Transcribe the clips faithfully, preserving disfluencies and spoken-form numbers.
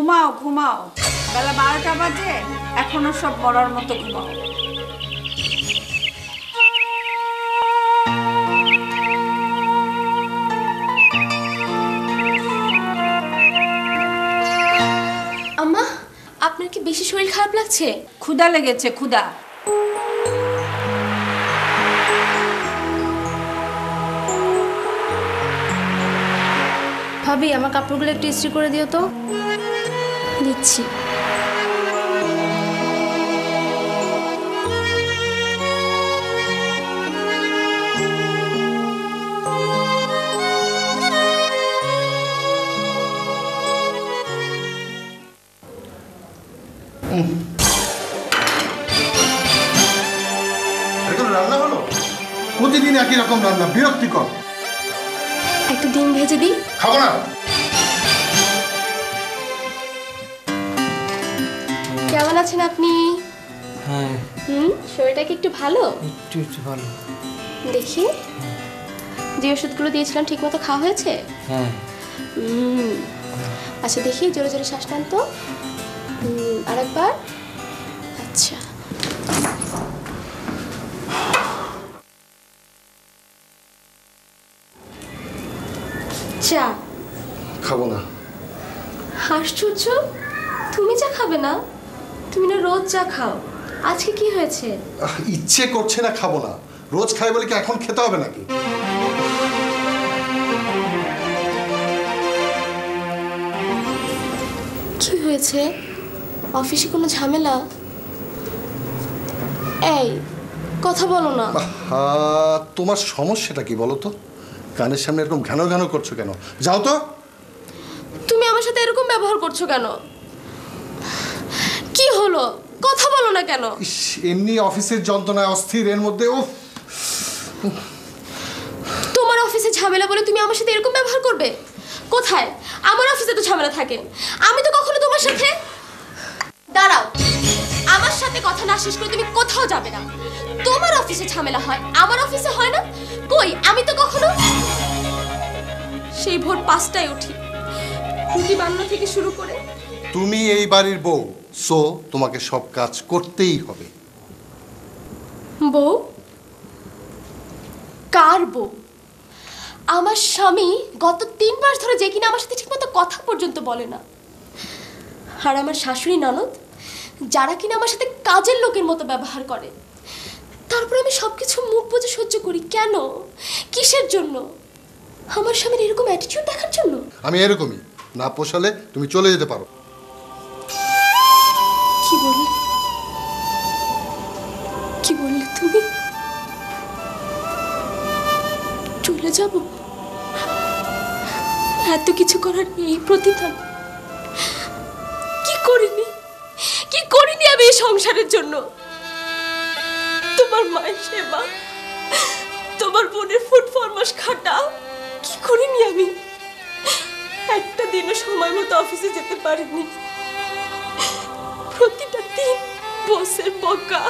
ঘুমাও ঘুমাও, বেলা বারোটা বাজে, এখনো সব মরার মতো ঘুমাও। আম্মা, আপনার কি বেশি শরীর খারাপ লাগছে? ক্ষুধা লেগেছে, ক্ষুধা। ভাবি, আমার কাপড়গুলো একটু ইস্ত্রি করে দিও তো। দিচ্ছি। রান্না হলো? প্রতিদিন একই রকম রান্না, বিরক্তিকর। একটা ডিম ভেজে দিই। খাবো না। কেমন আছেন আপনি? হ্যাঁ। হুম, শরীরটা কি একটু ভালো? একটু একটু ভালো। দেখি, যে ওষুধগুলো দিয়েছিলাম ঠিক মতো খাওয়া হয়েছে? হ্যাঁ। হুম, আচ্ছা দেখি, জোরে জোরে শ্বাস টান তো। হুম, আরেকবার। আচ্ছা, চা খাবো না। আশ্চর্য, তুমি চা খাবে না? তুমি না রোজ চা খাও, আজকে কি হয়েছে? আহ, ইচ্ছে করছে না, খাবো না। রোজ খাই বলে কি এখন খেতে হবে নাকি? কি হয়েছে? অফিসে কোনো ঝামেলা? এই, কথা বলো না। আহা, তোমার সমস্যাটা কি বলো তো? কানের সামনে এরকম ঘ্যানো ঘ্যানো করছো কেন? যাও তো। তুমি আমার সাথে এরকম ব্যবহার করছো কেন? কি হলো? কথা বলো না কেন? ইস, এমনি অফিসের যন্ত্রণায় অস্থির, এর মধ্যে উফ। তোমার অফিসে ঝামেলা বলে তুমি আমার সাথে এরকম ব্যবহার করবে? কোথায়? আমার অফিসে তো ঝামেলা থাকে। আমি তো কখনো তোমার সাথে... দাঁড়াও, আমার সাথে কথা না শেষ করে তুমি কোথাও যাবে না। তোমার অফিসে ঝামেলা হয়, আমার অফিসে হয় না? কই, আমি তো কখনো... সেই ভোর পাঁচটায় উঠি, রুটি বানানো থেকে শুরু করে... তুমি এই বাড়ির বউ, সো তোমাকে সব কাজ করতেই হবে। বউ? কার বউ? আমার স্বামী গত তিন মাস ধরে যে কিনা আমার সাথে ঠিকমতো কথা পর্যন্ত বলে না। আর আমার শাশুড়ি ননদ, যারা কিনা আমার সাথে কাজের লোকের মতো ব্যবহার করে। তারপরে আমি সবকিছু মুখ বুজে সহ্য করি। কেন? কিসের জন্য? আমার স্বামীর এরকম অ্যাটিটিউড দেখার জন্য? আমি এরকমই, না পোষালে তুমি চলে যেতে পারো। কি বললে? কি বললে তুমি? চলে যাব? এত কিছু করার এই প্রতিদান কি করিনি? কি করিনি আমি এই সংসারের জন্য? তোমার মায়ের সেবা, তোমার বোনের ফুট ফরমাস খাটা কি করিনি আমি? একটা দিনও সময় মতো অফিসে যেতে পারিনি। প্রতিটা দিন বসের বকা।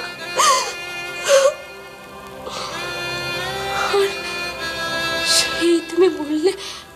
আর সেই তুমি বললে